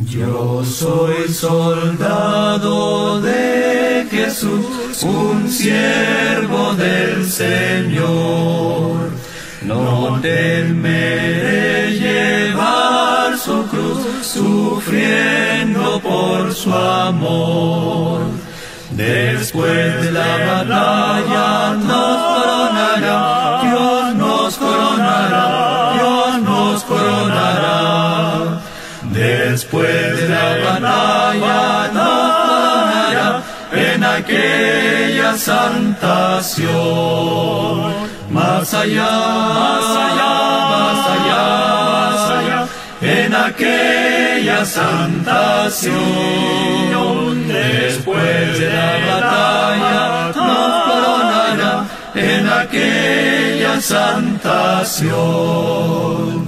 Yo soy soldado de Jesús, un siervo del Señor. No temeré llevar su cruz, sufriendo por su amor. Después de la batalla nos coronará, Dios nos coronará, Dios nos coronará. Después de la batalla nos coronará en aquella santa Sión. Más allá, más allá, más allá, más allá, en aquella santa Sión. Después de la batalla nos coronará en aquella santa Sión.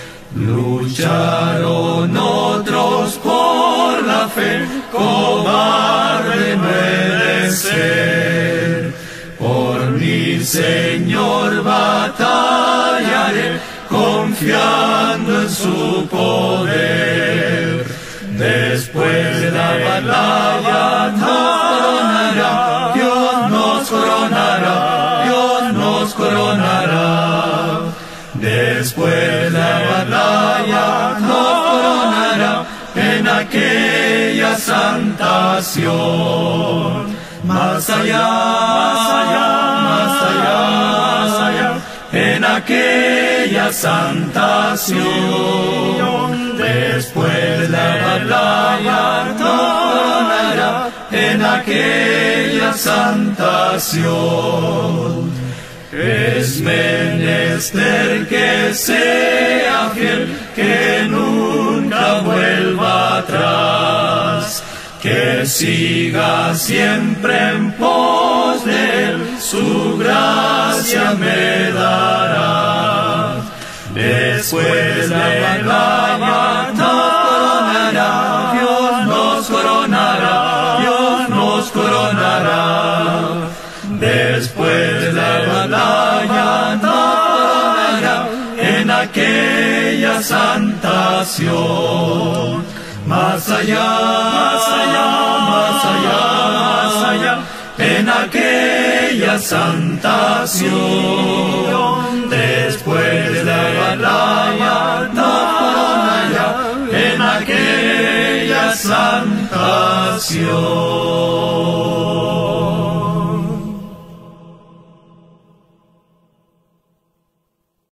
Lucharon otros por la fe, cobarde no he de ser. Por mi Señor batallaré, confiando en su poder. Después de la batalla nos coronará, Dios nos coronará, Dios nos coronará. Después de la batalla nos coronará en aquella santa Sión. Más allá, más allá, más allá, más allá, en aquella santa Sión. Después de la batalla nos coronará en aquella santa Sión. Es menester que sea fiel, que nunca vuelva atrás, que siga siempre en pos de él, su gracia me dará. Después de la batalla nos coronará, Dios nos coronará, Dios nos coronará. Después de la batalla nos coronará en aquella santa Sión. Más allá, más allá, más allá, más allá, en aquella santa Sión. Después de la batalla nos coronará en aquella santa Sión.